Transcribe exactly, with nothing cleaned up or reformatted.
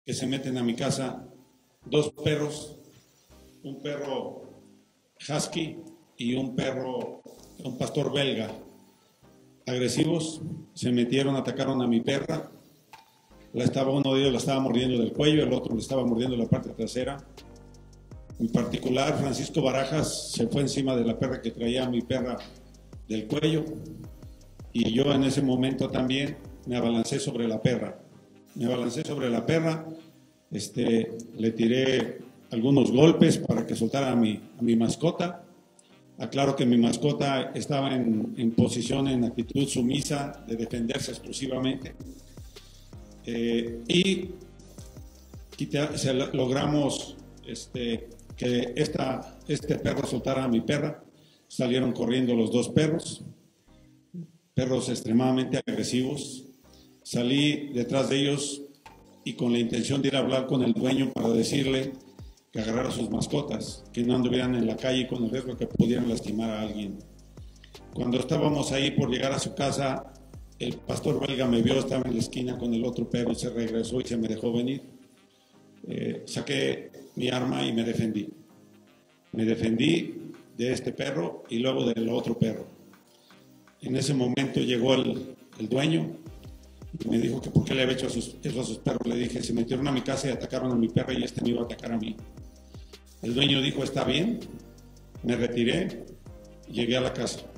que se meten a mi casa dos perros, un perro husky y un perro, un pastor belga, agresivos. Se metieron, atacaron a mi perra. La estaba, uno de ellos la estaba mordiendo del cuello, el otro le estaba mordiendo la parte trasera. En particular, Francisco Barajas se fue encima de la perra que traía a mi perra del cuello, y yo en ese momento también me abalancé sobre la perra. Me abalancé sobre la perra, este, le tiré algunos golpes para que soltara a mi, a mi mascota. Aclaro que mi mascota estaba en, en posición, en actitud sumisa, de defenderse exclusivamente. Eh, y quita, se, logramos este, que esta, este perro soltara a mi perra. Salieron corriendo los dos perros, perros extremadamente agresivos. Salí detrás de ellos y con la intención de ir a hablar con el dueño para decirle que agarrara sus mascotas, que no anduvieran en la calle con el riesgo que pudieran lastimar a alguien. Cuando estábamos ahí por llegar a su casa, el pastor belga me vio, estaba en la esquina con el otro perro, se regresó y se me dejó venir. Eh, saqué mi arma y me defendí. Me defendí de este perro y luego del otro perro. En ese momento llegó el, el dueño y me dijo que por qué le había hecho a sus, eso a sus perros. Le dije, se metieron a mi casa y atacaron a mi perra y este me iba a atacar a mí. El dueño dijo, está bien, me retiré y llegué a la casa.